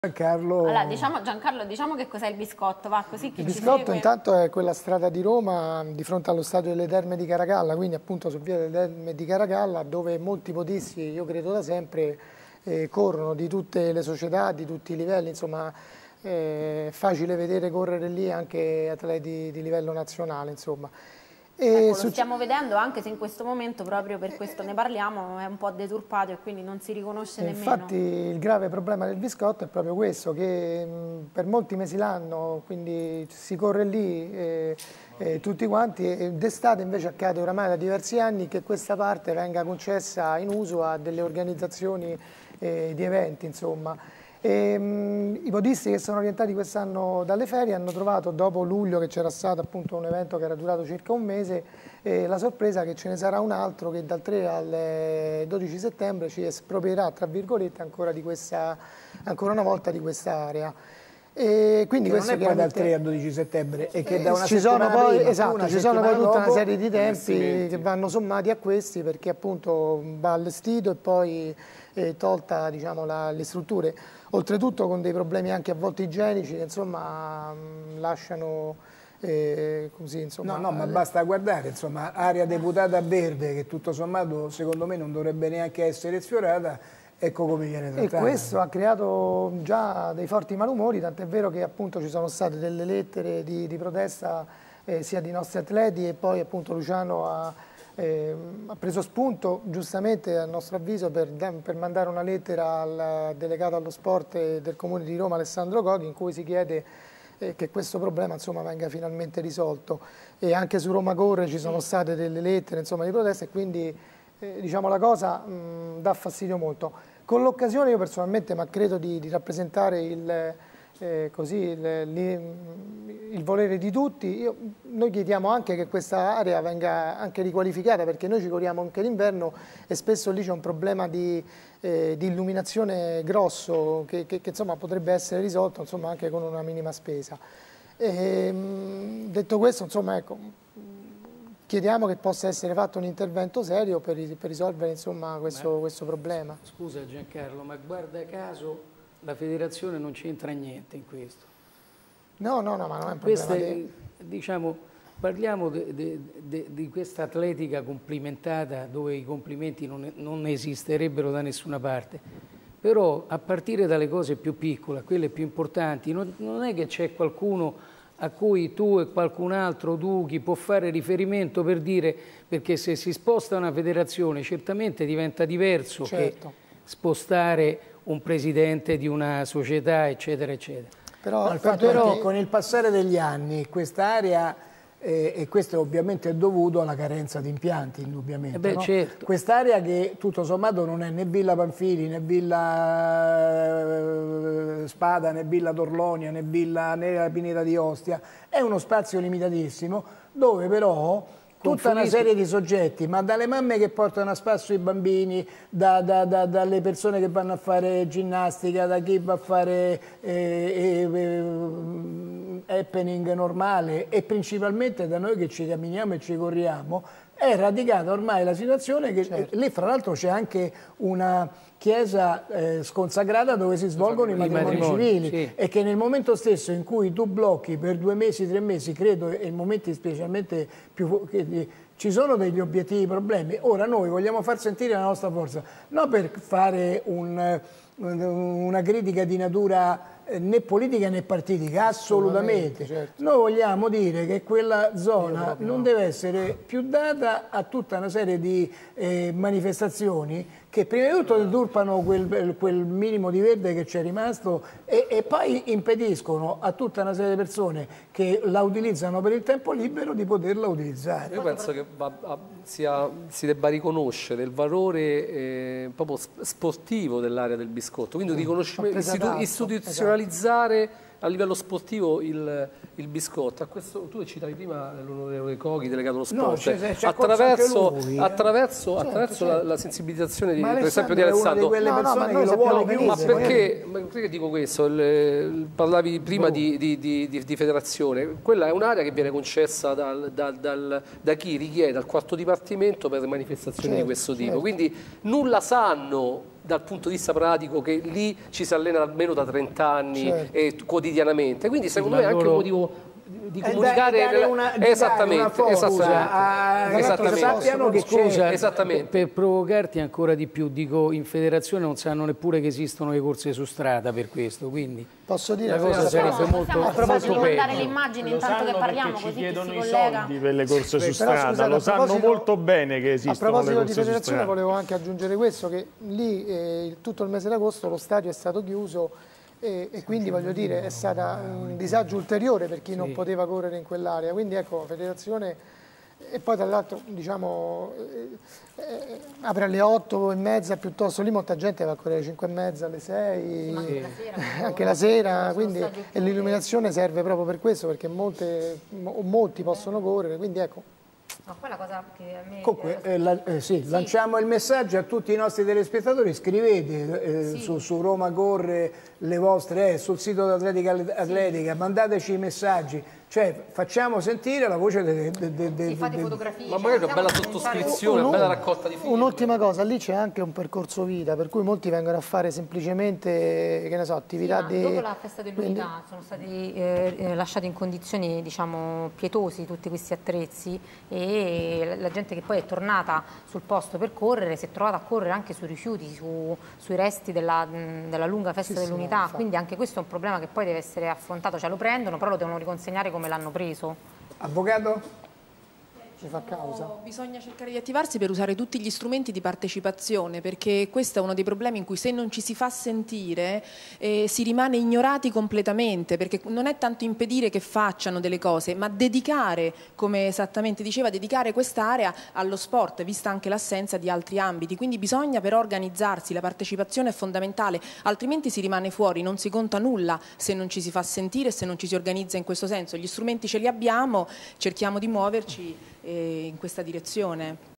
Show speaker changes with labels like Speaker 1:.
Speaker 1: Giancarlo...
Speaker 2: Allora, Giancarlo, diciamo che cos'è il biscotto, va così chi
Speaker 1: Il
Speaker 2: ci
Speaker 1: biscotto
Speaker 2: segue.
Speaker 1: intanto è quella strada di Roma di fronte allo stadio delle Terme di Caracalla, quindi appunto su via delle Terme di Caracalla, dove molti podisti, io credo da sempre, corrono di tutte le società, di tutti i livelli, insomma è facile vedere correre lì anche atleti di livello nazionale, insomma.
Speaker 2: Ecco, lo stiamo vedendo, anche se in questo momento, proprio per questo ne parliamo, è un po' deturpato e quindi non si riconosce nemmeno.
Speaker 1: Infatti il grave problema del biscotto è proprio questo, che per molti mesi l'anno, quindi si corre lì tutti quanti, e d'estate invece accade oramai da diversi anni che questa parte venga concessa in uso a delle organizzazioni di eventi, insomma. I podisti che sono orientati quest'anno dalle ferie hanno trovato, dopo luglio che c'era stato appunto un evento che era durato circa un mese, la sorpresa che ce ne sarà un altro che dal 3 al 12 settembre ci espropierà, tra virgolette, ancora una volta di questa area. E quindi
Speaker 3: che
Speaker 1: questo
Speaker 3: non è poi dal 3 al 12 settembre e che da una
Speaker 1: ci sono
Speaker 3: settimana
Speaker 1: poi,
Speaker 3: prima,
Speaker 1: esatto, ci sono poi tutta una serie di tempi che
Speaker 4: vanno
Speaker 1: vanno sommati a questi, perché appunto va allestito e poi tolta, diciamo, le strutture, oltretutto con dei problemi anche a volte igienici che insomma lasciano così, insomma.
Speaker 3: No, ma basta guardare, insomma, area deputata a verde che tutto sommato secondo me non dovrebbe neanche essere sfiorata. Ecco come viene trattata.
Speaker 1: E questo ha creato già dei forti malumori, tant'è vero che appunto ci sono state delle lettere di protesta sia di nostri atleti, e poi appunto Luciano ha preso spunto, giustamente a nostro avviso, per mandare una lettera al delegato allo sport del Comune di Roma, Alessandro Coghi, in cui si chiede che questo problema insomma venga finalmente risolto. E anche su Roma Corre ci sono state delle lettere, insomma, di protesta, e quindi diciamo la cosa dà fastidio molto. Con l'occasione io personalmente, ma credo di rappresentare il volere di tutti, noi chiediamo anche che questa area venga anche riqualificata, perché noi ci corriamo anche l'inverno e spesso lì c'è un problema di illuminazione grosso che insomma potrebbe essere risolto, insomma, anche con una minima spesa. Detto questo, insomma, ecco, chiediamo che possa essere fatto un intervento serio per risolvere, insomma, questo problema.
Speaker 5: Scusa Giancarlo, ma guarda caso la federazione non c'entra niente in questo.
Speaker 1: No, ma non è un problema.
Speaker 5: Diciamo, parliamo di questa atletica complimentata, dove i complimenti non esisterebbero da nessuna parte. Però a partire dalle cose più piccole, a quelle più importanti, non è che c'è qualcuno a cui tu e qualcun altro, chi può fare riferimento per dire, perché se si sposta una federazione certamente diventa diverso che spostare un presidente di una società, eccetera, eccetera.
Speaker 3: Però con il passare degli anni quest'area, e questo ovviamente è dovuto alla carenza di impianti, indubbiamente, no?
Speaker 5: Certo.
Speaker 3: Quest'area che tutto sommato non è né Villa Pamphili, né Villa Spada, né Villa Torlonia, né la Pineta di Ostia, è uno spazio limitatissimo dove però tutta una serie di soggetti, ma dalle mamme che portano a spasso i bambini, dalle persone che vanno a fare ginnastica, da chi va a fare happening normale, e principalmente da noi che ci camminiamo e ci corriamo, è radicata ormai la situazione che lì fra l'altro c'è anche una chiesa sconsacrata dove si svolgono i matrimoni civili, e che nel momento stesso in cui tu blocchi per 2 mesi, 3 mesi, credo, e in momenti specialmente più ci sono degli obiettivi problemi. Ora noi vogliamo far sentire la nostra forza, non per fare una critica di natura né politica né partitica, assolutamente. Noi vogliamo dire che quella zona non deve essere più data a tutta una serie di manifestazioni che prima di tutto deturpano quel minimo di verde che c'è rimasto e poi impediscono a tutta una serie di persone che la utilizzano per il tempo libero di poterla utilizzare.
Speaker 4: Io penso che si debba riconoscere il valore proprio sportivo dell'area del biscotto, quindi istituzionalizzare a livello sportivo il biscotto. A questo, tu citavi prima l'onorevole Coghi, delegato allo sport, attraverso la sensibilizzazione per esempio di Alessandro. Ma perché dico questo? Parlavi prima di federazione, quella è un'area che viene concessa da chi richiede al quarto dipartimento per manifestazioni di questo tipo, quindi nulla sanno dal punto di vista pratico che lì ci si allena almeno da 30 anni quotidianamente, quindi secondo me è anche un motivo di comunicare esattamente.
Speaker 5: Sappiano che per provocarti ancora di più, dico, in federazione non sanno neppure che esistono le corse su strada per questo, quindi
Speaker 1: posso dire
Speaker 5: la cosa sarebbe molto
Speaker 2: a proposito di mandare le immagini intanto che parliamo, così
Speaker 6: ci chiedono
Speaker 2: chi si
Speaker 6: i
Speaker 2: collega
Speaker 6: soldi per le corse su
Speaker 1: Però,
Speaker 6: strada,
Speaker 1: scusate,
Speaker 6: lo sanno molto bene che esistono le corse su strada.
Speaker 1: A proposito di federazione volevo anche aggiungere questo, che lì tutto il mese d'agosto lo stadio è stato chiuso e quindi voglio dire è stato un disagio ulteriore per chi non poteva correre in quell'area, quindi ecco la federazione, e poi tra l'altro diciamo apre alle 8:30 piuttosto, lì molta gente va a correre alle 5:30, alle 6, anche la sera, quindi, e l'illuminazione serve proprio per questo, perché molti possono correre, quindi ecco.
Speaker 2: No, poi la cosa che a me...
Speaker 3: Comunque, lanciamo il messaggio a tutti i nostri telespettatori, scrivete su Roma Corre le vostre, sul sito d'Atletica Atletica, mandateci i messaggi, cioè facciamo sentire la voce
Speaker 2: fate fotografie,
Speaker 4: ma magari una bella sottoscrizione, una bella raccolta di firme.
Speaker 1: Un'ultima cosa, lì c'è anche un percorso vita, per cui molti vengono a fare semplicemente, che ne so, attività di...
Speaker 2: Dopo la festa dell'unità sono stati lasciati in condizioni, diciamo, pietosi tutti questi attrezzi, e la gente che poi è tornata sul posto per correre si è trovata a correre anche sui rifiuti, sui resti della lunga festa dell'unità, quindi anche questo è un problema che poi deve essere affrontato, cioè lo prendono, però lo devono riconsegnare come l'hanno preso.
Speaker 3: Avvocato?
Speaker 1: Ci fa causa.
Speaker 7: Bisogna cercare di attivarsi per usare tutti gli strumenti di partecipazione, perché questo è uno dei problemi in cui se non ci si fa sentire si rimane ignorati completamente, perché non è tanto impedire che facciano delle cose, ma dedicare, come esattamente diceva, dedicare quest'area allo sport, vista anche l'assenza di altri ambiti. Quindi bisogna però organizzarsi, la partecipazione è fondamentale, altrimenti si rimane fuori, non si conta nulla se non ci si fa sentire e se non ci si organizza in questo senso. Gli strumenti ce li abbiamo, cerchiamo di muoverci in questa direzione.